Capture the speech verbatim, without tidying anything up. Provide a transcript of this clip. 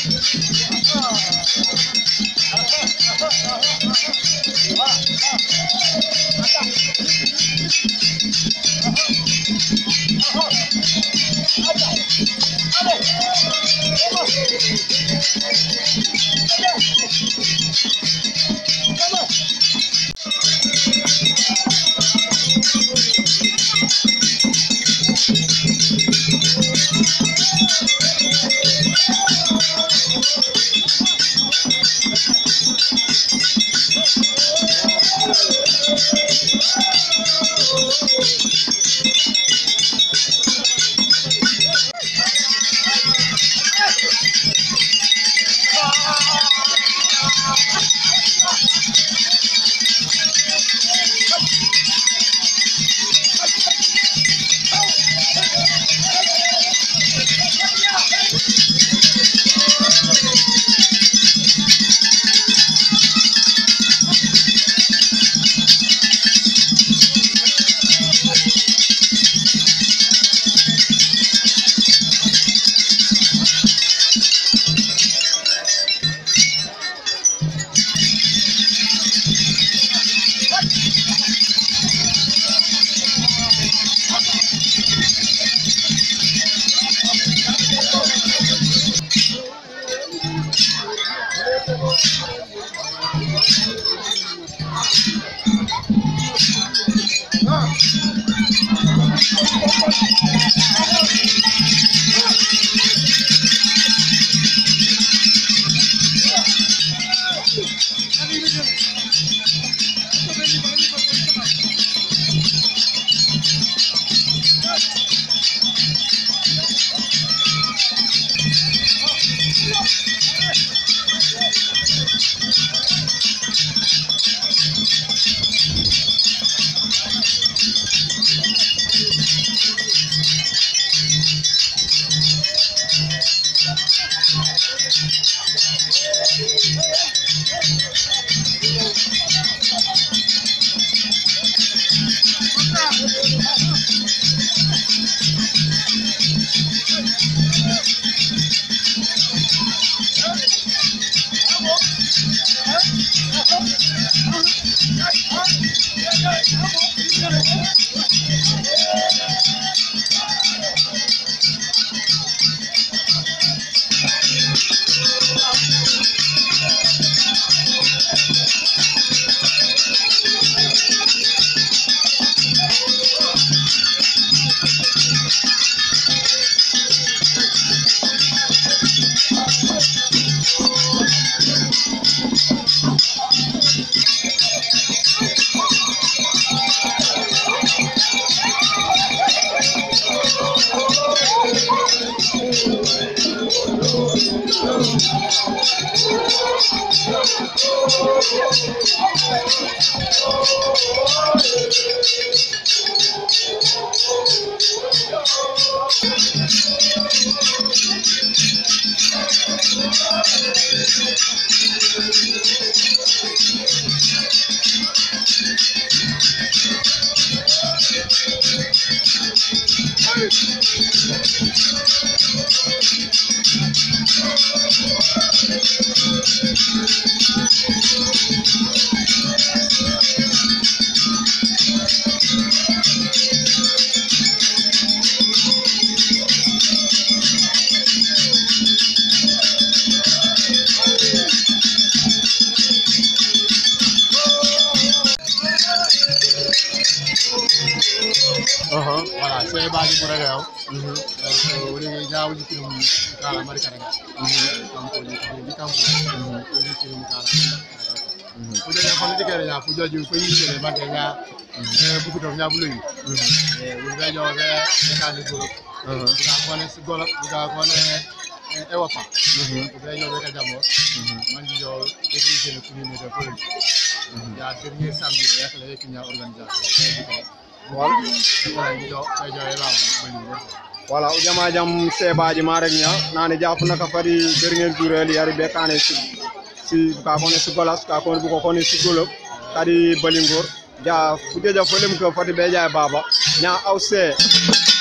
Uh-huh. Voilà, c'est basi pour regaw. Mhm. Donc woni jaawu ci film kala mari kala. Mhm. Donc ko di campo. Mhm. Ko di film kala. Mhm. Ko de ko di kere ya fu joju ko yi sele bante nga eh bu ko do nya bu luy. Mhm. Eh wu be jo be ka ni go. Mhm. Ga ko ne ci golop ga ko ne e wafa. Mhm. Ko be jo be ka jamo. Mhm. Man di jo e ko sele ku ni ne ko. Mhm. Ya dernier samedi rek la yek nya organisation. Voilà o jama jam sebaji ma rek nya nani japp naka fadi dernier jour li yari be kané ci ci ka ko ne ci golas ka ko bu ko ko ne ci golop kadi balingor ja fu jeja folem ko fadi be jaay baba nya aw se